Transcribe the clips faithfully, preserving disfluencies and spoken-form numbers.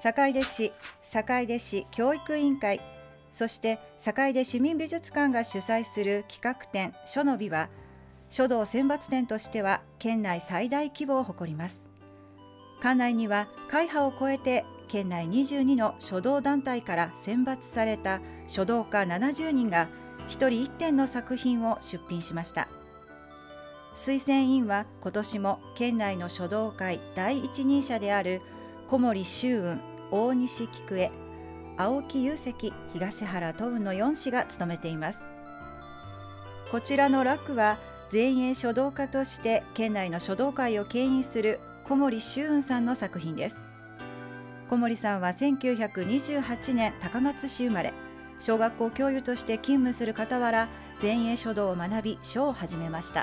坂出市坂出市教育委員会、そして坂出市民美術館が主催する企画展書の美は、書道選抜展としては県内最大規模を誇ります。館内には会派を超えて県内にじゅうにの書道団体から選抜された書道家ななじゅうにんがひとりいってんの作品を出品しました。推薦委員は今年も県内の書道界第一人者である小森秋雲、大西菊江、青木雄石、東原斗雲のよん氏が務めています。こちらの楽は前衛書道家として県内の書道界を牽引する小森秋雲さんの作品です。小森さんはせんきゅうひゃくにじゅうはちねん高松市生まれ、小学校教諭として勤務する傍ら前衛書道を学び書を始めました。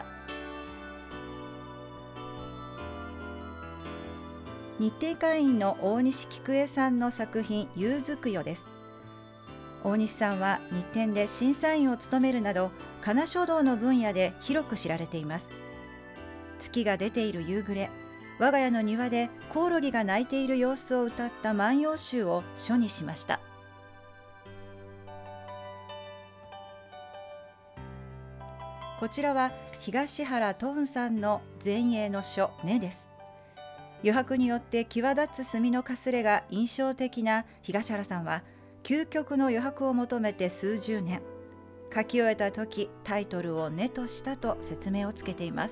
日程会員の大西菊江さんの作品「夕づくよ」です。大西さんは日展で審査員を務めるなど仮名書道の分野で広く知られています。月が出ている夕暮れ、我が家の庭でコオロギが鳴いている様子を歌った万葉集を書にしました。こちらは東原斗雲さんの前衛の書「根」です。余白によって際立つ墨のかすれが印象的な東原さんは、究極の余白を求めて数十年、書き終えた時タイトルを「根」としたと説明をつけています。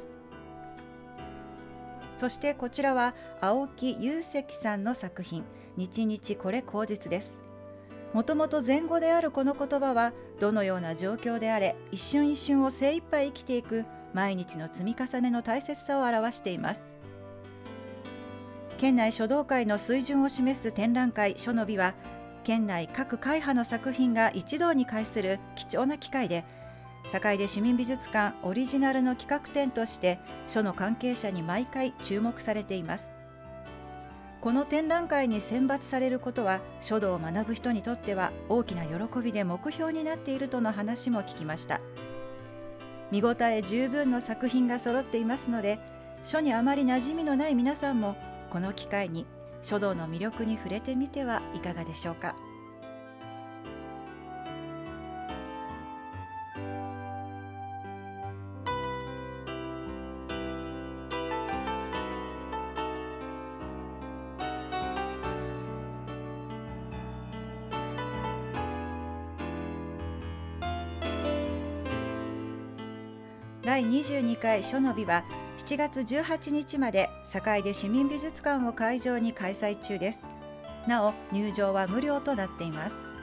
そしてこちらは青木雄石さんの作品「日日これ口実」です。もともと禅語であるこの言葉は、どのような状況であれ一瞬一瞬を精一杯生きていく毎日の積み重ねの大切さを表しています。県内書道界の水準を示す展覧会書の美は、県内各会派の作品が一堂に会する貴重な機会で、坂出市民美術館オリジナルの企画展として書の関係者に毎回注目されています。この展覧会に選抜されることは、書道を学ぶ人にとっては大きな喜びで目標になっているとの話も聞きました。見応え十分の作品が揃っていますので、書にあまり馴染みのない皆さんもこの機会に書道の魅力に触れてみてはいかがでしょうか。だいにじゅうにかい書の美はしちがつじゅうはちにちまで坂出市民美術館を会場に開催中です。なお入場は無料となっています。